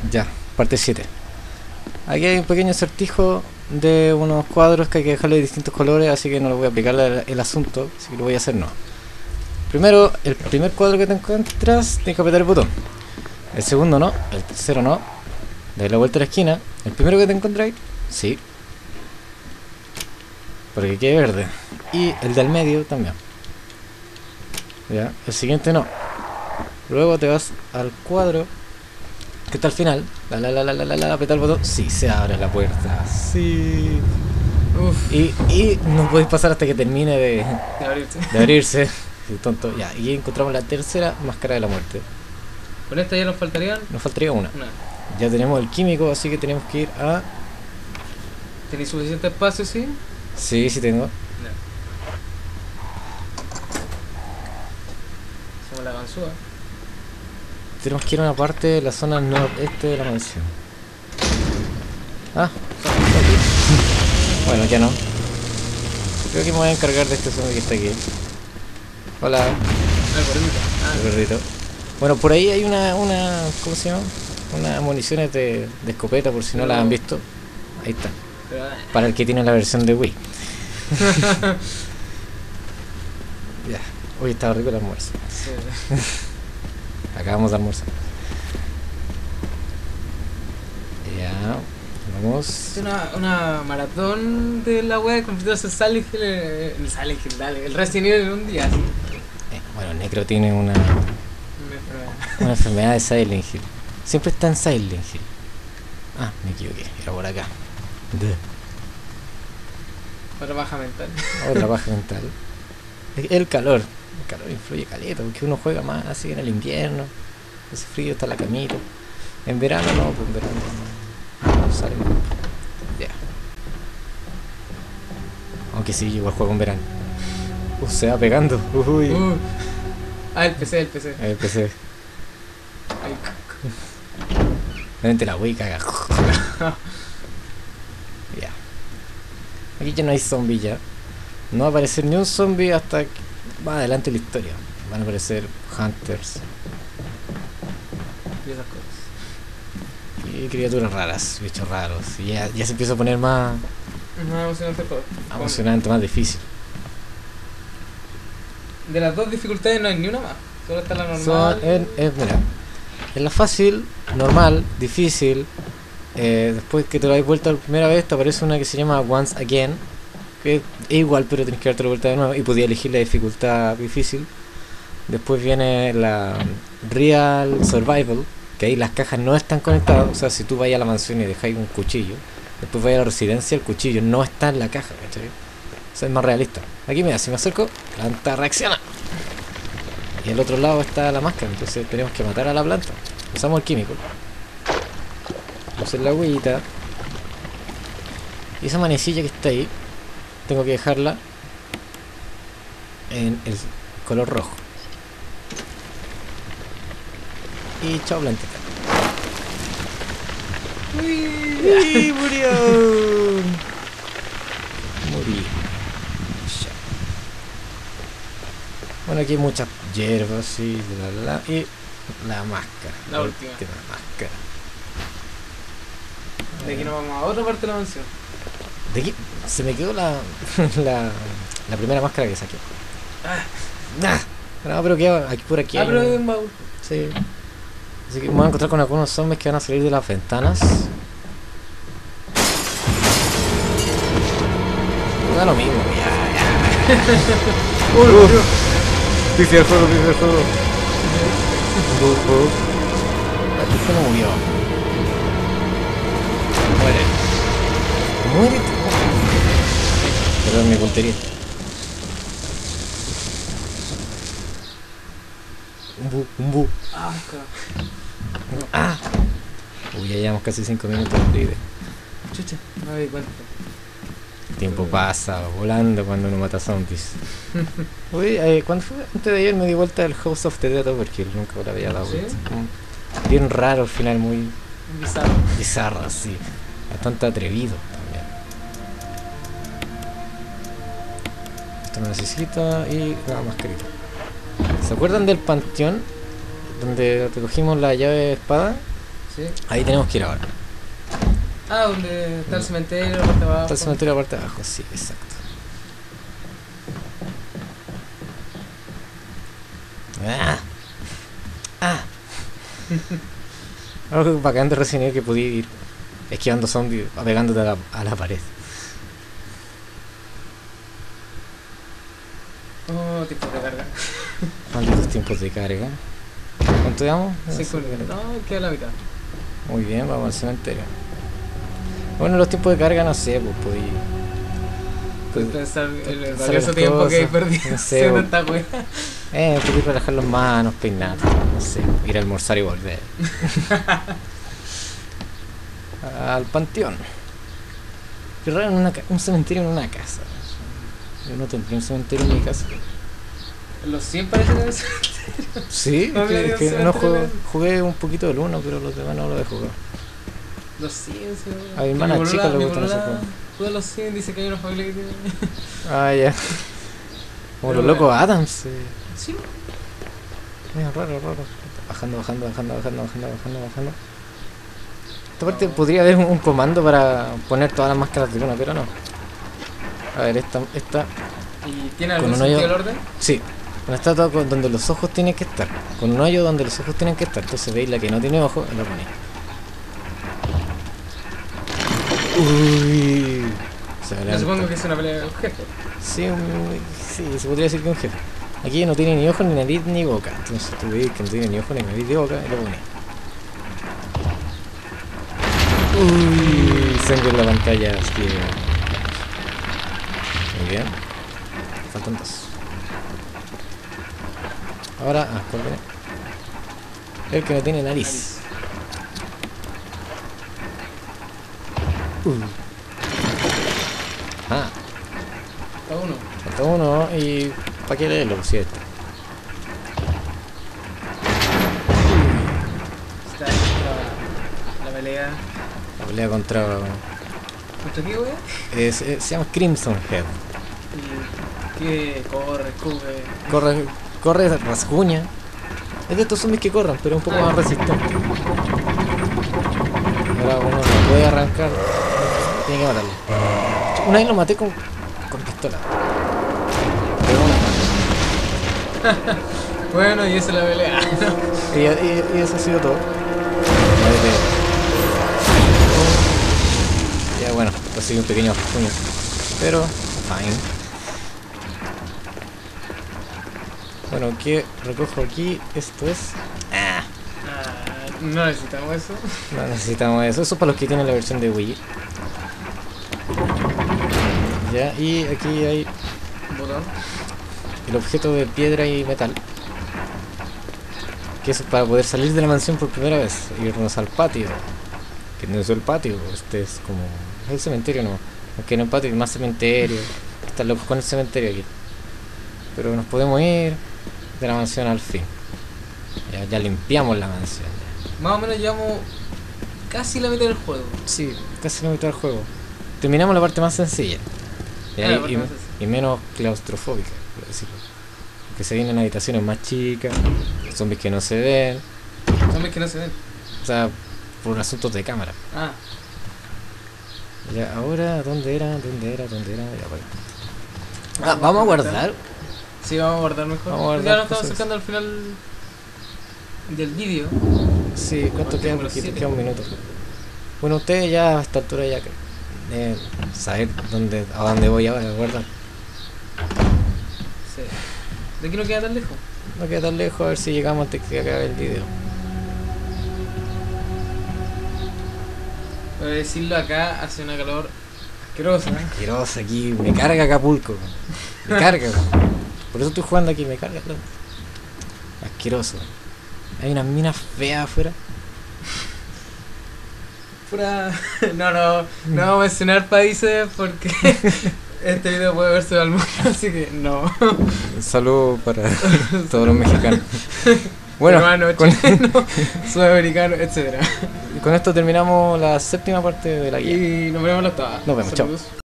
Ya, parte 7. Aquí hay un pequeño acertijo de unos cuadros que hay que dejarle de distintos colores, así que no le voy a aplicar el asunto, así que lo voy a hacer no. Primero, el primer cuadro que te encuentras, tienes que apretar el botón. El segundo no, el tercero no. Dale la vuelta a la esquina. El primero que te encontráis, sí. Para que quede verde. Y el del medio también. Ya, el siguiente no. Luego te vas al cuadro que está al final. Apretar el botón. Sí, se abre la puerta. Sí. Uf, Y no podéis pasar hasta que termine de abrirse. de abrirse. Sí, tonto. Ya, y encontramos la tercera máscara de la muerte. Con esta ya nos faltarían Nos faltaría una. una. Ya tenemos el químico, así que tenemos que ir a... ¿Tenéis suficiente espacio, sí? Sí, sí tengo. No. Hacemos la ganzúa. Tenemos que ir a una parte de la zona noreste de la mansión. Ah, bueno, ya no. Creo que me voy a encargar de este zombie que está aquí. Hola, El gordito. el gordito. Bueno, por ahí hay una ¿cómo se llama? Unas municiones de escopeta, por si no las han visto. Ahí está. Pero, Para el que tiene la versión de Wii. Ya. Hoy estaba rico el almuerzo. sí. Acabamos de almorzar. Ya. Vamos. Es una maratón de la wea convirtiéndose en Silent Hill, dale, el Resident Evil en un día. Así. Bueno, Necro tiene una Me enfermedad de Silent Hill. Siempre está en Silent Hill. Ah, me equivoqué. Era por acá. Otra baja mental. Otra baja mental. El calor. El calor influye caleta, porque uno juega más así en el invierno. Hace frío, está la camita. En verano no, pues en verano no sale más. Ya. Aunque sí, igual juego en verano. Se va pegando. Uy. El PC. El PC. Ay, Realmente la Wii caga. Ya. Aquí ya no hay zombies ya. No va a aparecer ni un zombie hasta más adelante en la historia. Van a aparecer hunters y esas cosas. y criaturas raras, bichos raros. Y ya se empieza a poner más No es emocionante el juego. emocionante, más difícil. De las dos dificultades no hay ni una más. Solo está la normal. Mira, en la fácil, normal, difícil. Después que te lo das vuelta la primera vez, te aparece una que se llama Once Again. Que es igual, pero tienes que darte la vuelta de nuevo. Y podías elegir la dificultad difícil. Después viene la Real Survival, que ahí las cajas no están conectadas. O sea, si tú vas a la mansión y dejáis un cuchillo, después vas a la residencia, el cuchillo no está en la caja, ¿cachai? O sea, es más realista. Aquí mira, si me acerco, la planta reacciona. Y al otro lado está la máscara, entonces tenemos que matar a la planta. Usamos el químico. Usar la agüita. Y esa manecilla que está ahí, tengo que dejarla en el color rojo. Y chao plantita. ¡Uy! ¡Murió! Morí. Ya. Bueno, aquí hay muchas hierbas y y la máscara. La última. Máscara. De aquí nos vamos a otra parte de la mansión. De aquí se me quedó la primera máscara que saqué. Ah, No, pero queda aquí por aquí. Hay pero un- hay un baúl. Sí. Así que me voy a encontrar con algunos zombies que van a salir de las ventanas. Da lo mismo, ya. Pifia el juego, pifia el juego. Aquí se me murió. Muere. Muere. Perdón, mi puntería. Un bu. Ah, claro. Ah. Uy, ya llevamos casi 5 minutos de video. Chucha, no me di cuenta. El tiempo pasa volando cuando uno mata zombies. Uy, ¿cuándo fue? Antes de ayer me di vuelta el House of the Dead Overkill, nunca me lo había dado ¿Sí? vuelta. Bien raro al final, muy Bizarro. bizarro, así. Bastante atrevido también. Esto lo necesita y la mascarita. ¿Se acuerdan del panteón? Donde recogimos la llave de espada. Sí. Ahí tenemos que ir ahora. Ah, donde está el cementerio, la parte de abajo. Está el cementerio a la parte de abajo, sí, exacto. ¡Ah! ¡Ah! Algo bacán de Resident Evil que podía ir esquivando zombies, pegándote a la pared. Oh, tipo de carga. Malditos tiempos de carga. ¿Cuánto llevamos? 5 minutos. No, queda la mitad. Muy bien, vamos al cementerio. Bueno, los tiempos de carga no sé, pues podí. Puedes pensar en el pensar valioso las tiempo que he cosas, perdido no sé, haciendo o- esta wea. Podí relajar las manos, peinar, no sé, ir a almorzar y volver. Al panteón. Qué raro un cementerio en una casa. Yo no tendría un cementerio en mi casa. Los 100 parecen en ese. Sí, No, mira, es un que no cementerio. jugué un poquito del 1, pero los demás no los he jugado. Los 100, sí. A mi hermana chica le gustan esos juegos. Juega los 100, dice que hay una familia que tiene. Ah, ya. Como Pero los locos bueno. Adams. Sí. Mira, raro. Bajando. Esta parte No. podría haber un comando para poner todas las máscaras de una, pero no. A ver, esta. ¿Y tiene Con algún un sentido hoyo- el orden? Sí. Una estatua donde los ojos tienen que estar. Con un hoyo donde los ojos tienen que estar. Entonces veis la que no tiene ojos, la ponéis. Uy. Se me Yo levanta. supongo que es una pelea de un jefe. Sí, sí, se podría decir que un jefe. Aquí no tiene ni ojos, ni nariz, ni boca. Entonces tú veis que no tiene ni ojos, ni nariz, ni boca, y lo pones. Uy, sangre en la pantalla. Hostia. Muy bien. Faltan dos. Ahora, ¿cuál viene? El que no tiene nariz. Ah, Cada uno. falta uno y... ¿para qué leerlo? Si este. Está la pelea. La pelea contra... ¿Contra qué, wea? se llama Crimson Head. Y que corre, Corre, rasguña. Es de estos zombies que corran, pero un poco más resistente. Ahora uno no puede arrancar. Tiene que matarlo. Una vez lo maté con pistola. Pero una Bueno, y esa es la pelea. y eso ha sido todo. Ya bueno, recibí un pequeño rasguño. Pero, fine. Bueno, ¿qué recojo aquí? Esto es... Ah, no necesitamos eso. No necesitamos eso. Eso es para los que tienen la versión de Wii. Ya, y aquí hay Un botón. el objeto de piedra y metal. Que es para poder salir de la mansión por primera vez. Irnos al patio. Que no es el patio, este es como... Es el cementerio, no. Aunque no el patio, es más cementerio. Están locos con el cementerio aquí. Pero nos podemos ir de la mansión al fin. Ya limpiamos la mansión. Más o menos llevamos casi la mitad del juego. Sí, casi la mitad del juego. Terminamos la parte más sencilla. La parte más sencilla. Y menos claustrofóbica, por decirlo. Porque se vienen habitaciones más chicas, zombies que no se ven, Zombies que no se ven. o sea, por asuntos de cámara. Ah, Ya, ahora, ¿dónde era? Ya, vale. Ah, vamos a guardar. sí, vamos a guardar mejor. Vamos a guardar Ya nos estamos cosas. acercando al final del vídeo. Sí, ¿cuánto queda? Número Porque te 7. queda un minuto. Bueno, ustedes ya a esta altura ya deben saber a dónde voy ahora, ¿verdad? Sí. De aquí no queda tan lejos. No queda tan lejos, a ver si llegamos antes que acabe el video. Voy a decirlo, acá hace una calor asquerosa. Asqueroso aquí, me carga Acapulco. Me carga. Por eso estoy jugando aquí, me carga. Asqueroso. Hay unas minas feas afuera. Pura... No vamos a mencionar países porque este video puede verse al mundo, así que no. Un saludo para todos los mexicanos. Bueno, Peruano, con, chileno, sudamericano, etc. con esto terminamos la séptima parte de la guía. Y nos vemos la octava. Nos vemos, chao. Saludos.